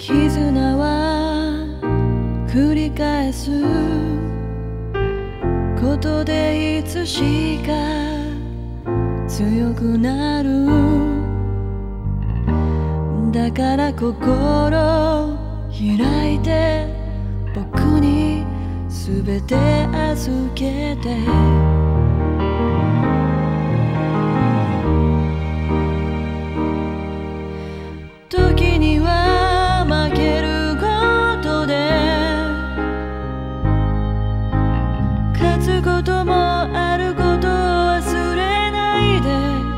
絆は繰り返すことでいつしか強くなる。だから心開いて僕に全て預けて。時には負けることで勝つこともあることを忘れないで。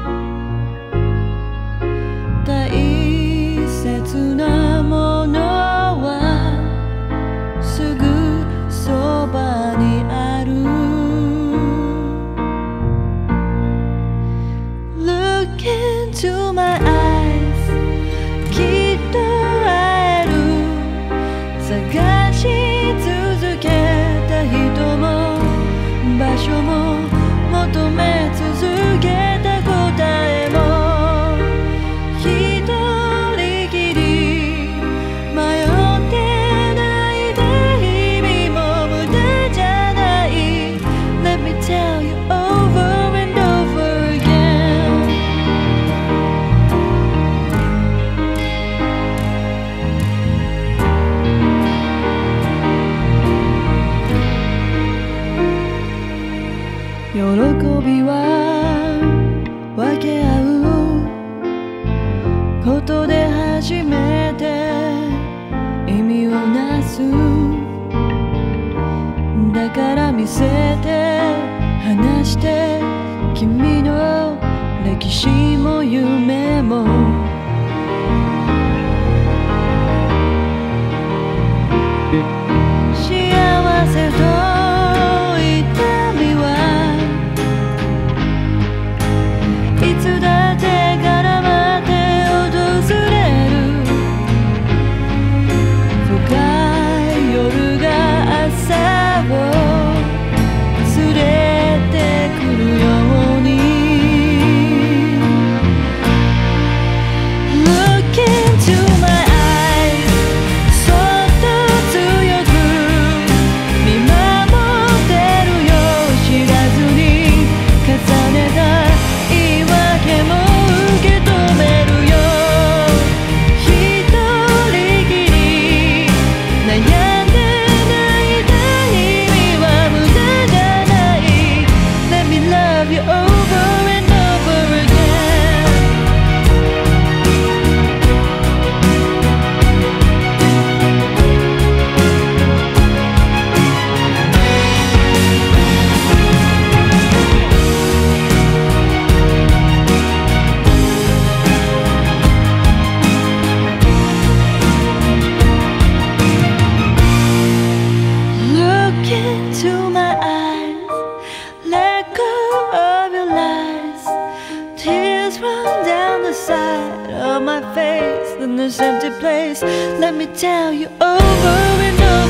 大切なものはすぐそばにある。 Look into my eyes、 きっと会える。探し続けた人も場所も求め続けた答えも一人きり迷ってないで。日々も無駄じゃない。 Let me tell you over and over again。 喜びは分け合うことで初めて意味をなす。だから見せて話して君の歴史も夢も。幸せと痛みはいつだって絡まって訪れる。深い夜が朝を連れてくるように。 Look into my eyes、 そっと強く見守ってるよ。知らずに重ねた言い訳も受け止めるよ。一人きり悩んで泣いた日々は無駄じゃない。 Let me love you over and over again。 Look into my eyes, let go of your lies. Tears run down the side of my face in this empty place. Let me tell you over and over